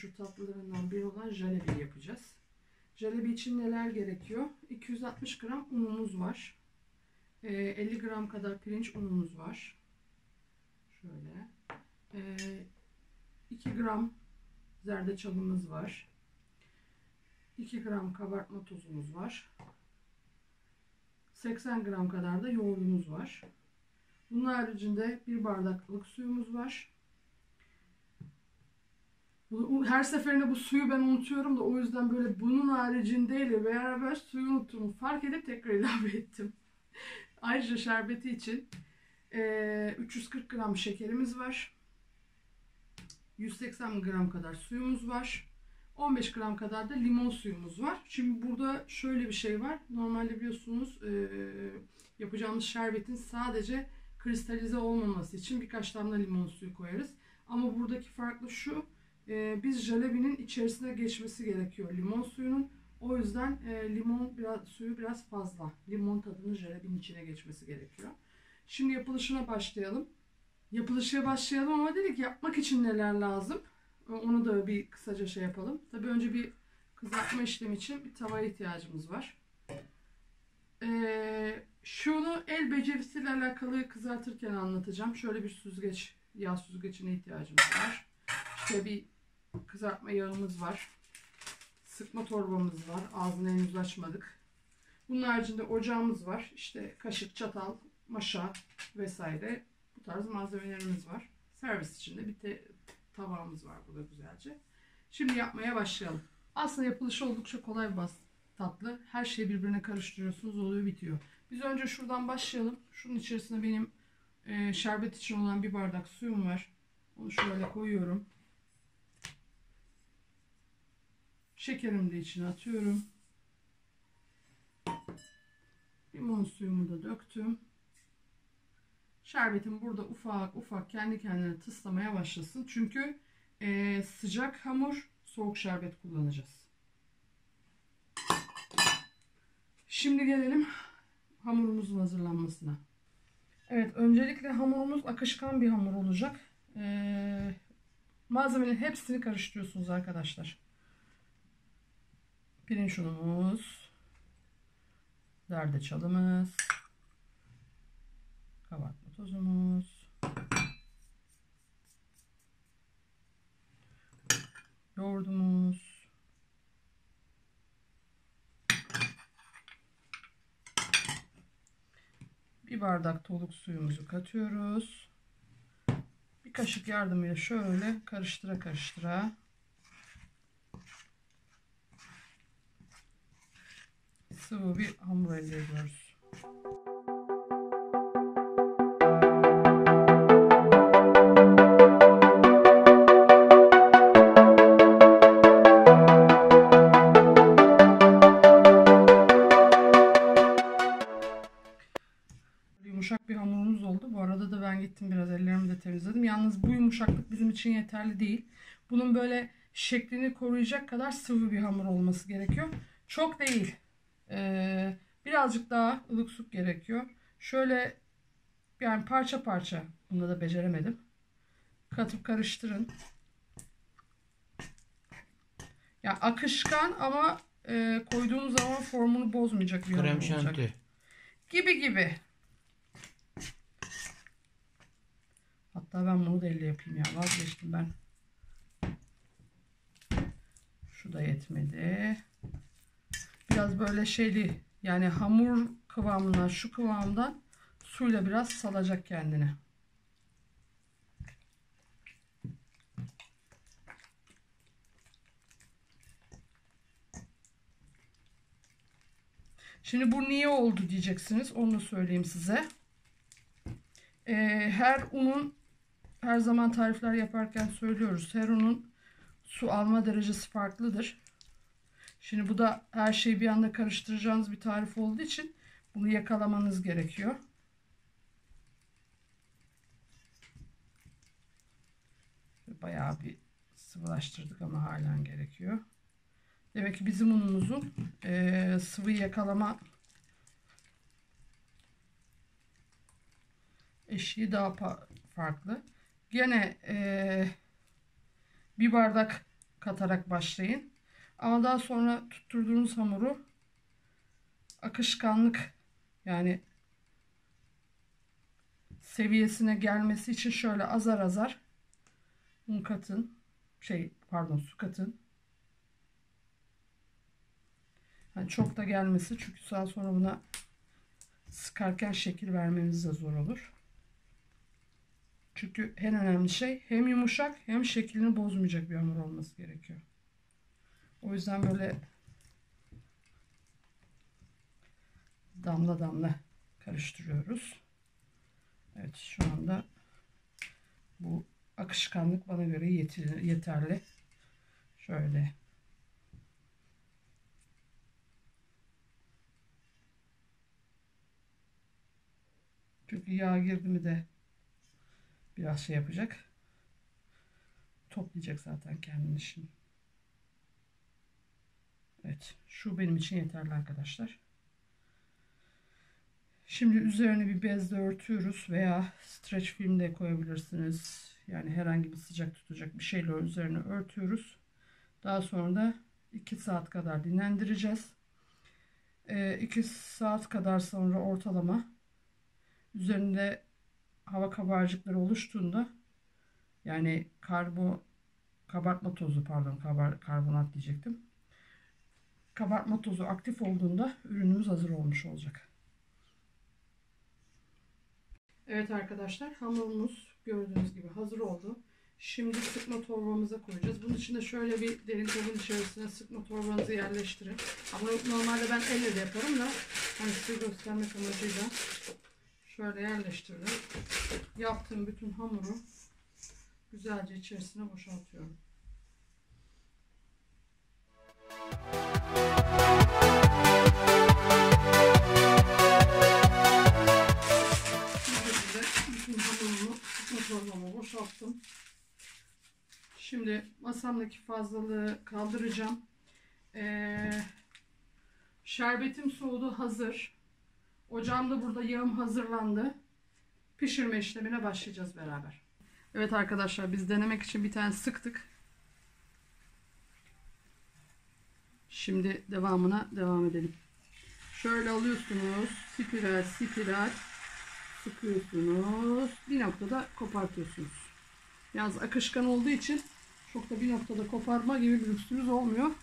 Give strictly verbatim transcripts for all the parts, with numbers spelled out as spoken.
meşhur tatlılarından biri olan jalebi yapacağız. Jalebi için neler gerekiyor? iki yüz altmış gram unumuz var. elli gram kadar pirinç unumuz var. Şöyle. iki gram zerdeçalımız var. iki gram kabartma tozumuz var. seksen gram kadar da yoğurdumuz var. Bunun haricinde bir bardaklık suyumuz var. Her seferinde bu suyu ben unutuyorum da o yüzden böyle bunun haricindeyle beraber suyu unuttuğumu fark edip tekrar ilave ettim. Ayrıca şerbeti için üç yüz kırk gram şekerimiz var. yüz seksen gram kadar suyumuz var. on beş gram kadar da limon suyumuz var. Şimdi burada şöyle bir şey var. Normalde biliyorsunuz yapacağımız şerbetin sadece kristalize olmaması için birkaç damla limon suyu koyarız. Ama buradaki farklı şu. Biz jalebinin içerisine geçmesi gerekiyor limon suyunun. O yüzden limon biraz, suyu biraz fazla. Limon tadının jalebinin içine geçmesi gerekiyor. Şimdi yapılışına başlayalım. Yapılışa başlayalım ama dedik yapmak için neler lazım? Onu da bir kısaca şey yapalım. Tabii önce bir kızartma işlemi için bir tavaya ihtiyacımız var. Ee, şunu el becerisiyle alakalı kızartırken anlatacağım. Şöyle bir süzgeç, yağ süzgecine ihtiyacımız var. İşte bir kızartma yağımız var. Sıkma torbamız var. Ağzını henüz açmadık. Bunun haricinde ocağımız var. İşte kaşık, çatal, maşa vesaire. Bu tarz malzemelerimiz var. Servis için de bir te tabağımız var burada güzelce. Şimdi yapmaya başlayalım. Aslında yapılışı oldukça kolay bir tatlı. Her şeyi birbirine karıştırıyorsunuz, oluyor bitiyor. Biz önce şuradan başlayalım. Şunun içerisine benim e, şerbet için olan bir bardak suyum var. Onu şöyle koyuyorum. Şekerimi de içine atıyorum. Limon suyumu da döktüm. Şerbetim burada ufak ufak kendi kendine tıslamaya başlasın. Çünkü e, sıcak hamur, soğuk şerbet kullanacağız. Şimdi gelelim hamurumuzun hazırlanmasına. Evet, öncelikle hamurumuz akışkan bir hamur olacak. E, malzemenin hepsini karıştırıyorsunuz arkadaşlar. Pirinç unumuz, zerdeçalımız, kabartma tozumuz, yoğurdumuz, bir bardak doluk suyumuzu katıyoruz. Bir kaşık yardımıyla şöyle karıştıra karıştıra sıvı bir hamur elde ediyoruz. Yumuşak bir hamurumuz oldu. Bu arada da ben gittim biraz ellerimi de temizledim. Yalnız bu yumuşaklık bizim için yeterli değil. Bunun böyle şeklini koruyacak kadar sıvı bir hamur olması gerekiyor. Çok değil. Ee, birazcık daha ılık su gerekiyor. Şöyle yani parça parça, bunu da beceremedim. Katıp karıştırın. Ya akışkan ama e, koyduğunuz zaman formunu bozmayacak bir hamur olacak. Krem şanti. Gibi gibi. Hatta ben bunu da elle yapayım ya, vazgeçtim ben. Şu da yetmedi. Biraz böyle şeyli, yani hamur kıvamından, şu kıvamdan suyla biraz salacak kendini. Şimdi bu niye oldu diyeceksiniz. Onu da söyleyeyim size. Ee, her unun, her zaman tarifler yaparken söylüyoruz. Her unun su alma derecesi farklıdır. Şimdi bu da her şeyi bir anda karıştıracağınız bir tarif olduğu için bunu yakalamanız gerekiyor. Bayağı bir sıvılaştırdık ama halen gerekiyor. Demek ki bizim unumuzun e, sıvı yakalama eşiği daha farklı. Gene e, bir bardak katarak başlayın. Ama daha sonra tutturduğunuz hamuru akışkanlık yani seviyesine gelmesi için şöyle azar azar un katın. Şey pardon su katın. Yani çok da gelmesi çünkü daha sonra buna sıkarken şekil vermemiz de zor olur. Çünkü en önemli şey hem yumuşak hem şeklini bozmayacak bir hamur olması gerekiyor. O yüzden böyle damla damla karıştırıyoruz. Evet şu anda bu akışkanlık bana göre yeterli. Şöyle. Çünkü yağ girdi mi de biraz şey yapacak. Toplayacak zaten kendini şimdi. Evet. Şu benim için yeterli arkadaşlar. Şimdi üzerine bir bezle örtüyoruz veya streç film de koyabilirsiniz. Yani herhangi bir sıcak tutacak bir şeyle üzerine örtüyoruz. Daha sonra da iki saat kadar dinlendireceğiz. iki saat kadar sonra ortalama üzerinde hava kabarcıkları oluştuğunda yani karbo kabartma tozu pardon kabar, karbonat diyecektim. Kabartma tozu aktif olduğunda ürünümüz hazır olmuş olacak. Evet arkadaşlar hamurumuz gördüğünüz gibi hazır oldu. Şimdi sıkma torbamıza koyacağız. Bunun için de şöyle bir derin kabın içerisine sıkma torbanızı yerleştirin. Ama normalde ben elle de yaparım da hani size göstermek amacıyla şöyle yerleştirdim. Yaptığım bütün hamuru güzelce içerisine boşaltıyorum. Bütün hamurumu sıkma torbama boşalttım. Şimdi masamdaki fazlalığı kaldıracağım. Ee, şerbetim soğudu, hazır. Ocağımda burada yağım hazırlandı. Pişirme işlemine başlayacağız beraber. Evet arkadaşlar biz denemek için bir tane sıktık. Şimdi devamına devam edelim. Şöyle alıyorsunuz. Spiral spiral sıkıyorsunuz. Bir noktada kopartıyorsunuz. Yalnız akışkan olduğu için çok da bir noktada koparma gibi bir lüksümüz olmuyor.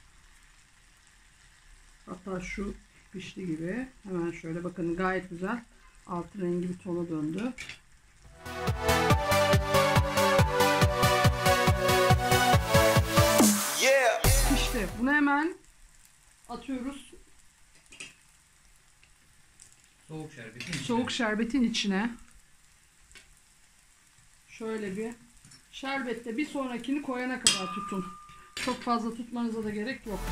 Hatta şu pişti gibi. Hemen şöyle bakın gayet güzel. Altın rengi bir tona döndü. Yeah. Pişti. Bunu hemen atıyoruz. Soğuk şerbetin içine. Soğuk şerbetin içine. Şöyle bir şerbette bir sonrakini koyana kadar tutun. Çok fazla tutmanıza da gerek yok.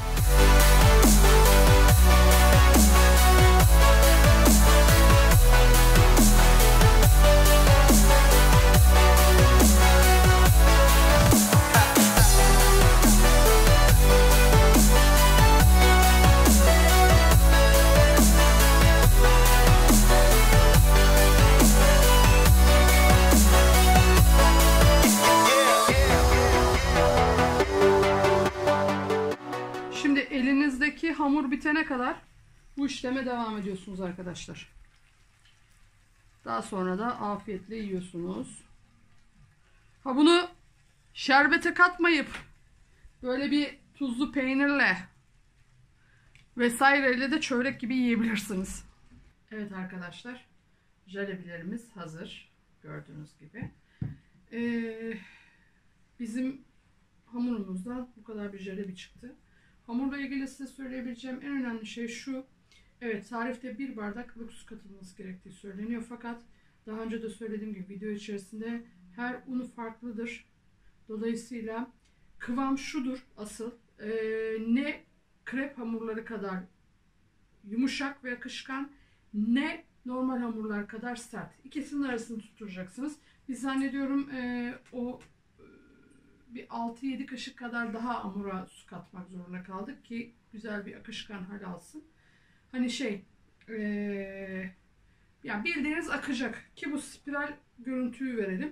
Elinizdeki hamur bitene kadar bu işleme devam ediyorsunuz arkadaşlar. Daha sonra da afiyetle yiyorsunuz. Ha bunu şerbete katmayıp böyle bir tuzlu peynirle vesaireyle de çörek gibi yiyebilirsiniz. Evet arkadaşlar, jalebilerimiz hazır gördüğünüz gibi. Ee, bizim hamurumuzdan bu kadar bir jalebi çıktı. Hamurla ilgili size söyleyebileceğim en önemli şey şu. Evet, tarifte bir bardak ılık su katılması gerektiği söyleniyor. Fakat daha önce de söylediğim gibi video içerisinde her unu farklıdır. Dolayısıyla kıvam şudur asıl. Ee, ne krep hamurları kadar yumuşak ve akışkan ne normal hamurlar kadar sert. İkisinin arasını tutturacaksınız. Biz zannediyorum e, o bir altı yedi kaşık kadar daha hamura su katmak zorunda kaldık ki güzel bir akışkan hal alsın. Hani şey ee, yani bildiğiniz akacak ki bu spiral görüntüyü verelim.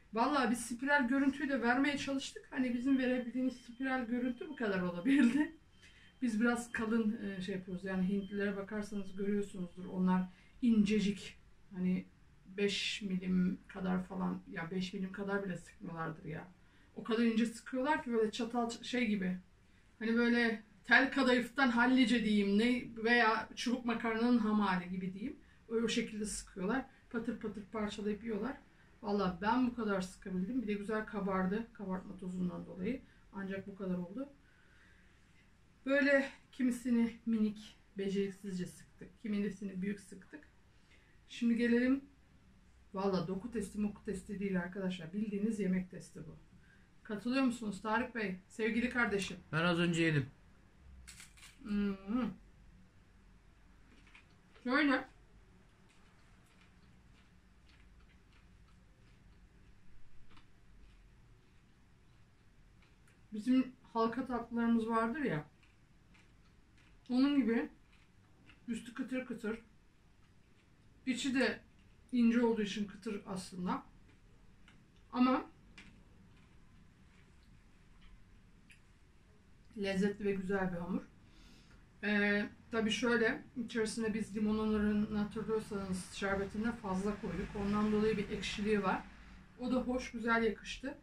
Vallahi biz spiral görüntüyü de vermeye çalıştık. Hani bizim verebildiğimiz spiral görüntü bu kadar olabildi. Biz biraz kalın e, şey yapıyoruz. Yani Hintlilere bakarsanız görüyorsunuzdur. Onlar incecik. Hani beş milim kadar falan, ya beş milim kadar bile sıkmıyorlardır ya. O kadar ince sıkıyorlar ki böyle çatal şey gibi. Hani böyle tel kadayıftan hallice diyeyim ne veya çubuk makarnanın ham hali gibi diyeyim. Öyle o şekilde sıkıyorlar. Patır patır parçalayıp yiyorlar. Valla ben bu kadar sıkabildim. Bir de güzel kabardı kabartma tozundan dolayı. Ancak bu kadar oldu. Böyle kimisini minik, beceriksizce sıktık. Kimisini büyük sıktık. Şimdi gelelim. Valla doku testi moku testi değil arkadaşlar. Bildiğiniz yemek testi bu. Katılıyor musunuz Tarık Bey? Sevgili kardeşim. Ben az önce yedim. Hmm. Şöyle. Bizim halka tatlılarımız vardır ya. Onun gibi üstü kıtır kıtır. İçi de ince olduğu için kıtır aslında. Ama lezzetli ve güzel bir hamur. Ee, tabii şöyle, içerisine biz limonları hatırlıyorsanız şerbetinde fazla koyduk. Ondan dolayı bir ekşiliği var. O da hoş, güzel yakıştı.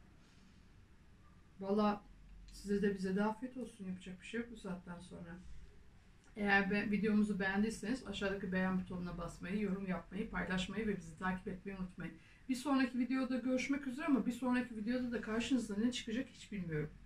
Valla size de bize de afiyet olsun. Yapacak bir şey yok bu saatten sonra. Eğer be, videomuzu beğendiyseniz aşağıdaki beğen butonuna basmayı, yorum yapmayı, paylaşmayı ve bizi takip etmeyi unutmayın. Bir sonraki videoda görüşmek üzere ama bir sonraki videoda da karşınızda ne çıkacak hiç bilmiyorum.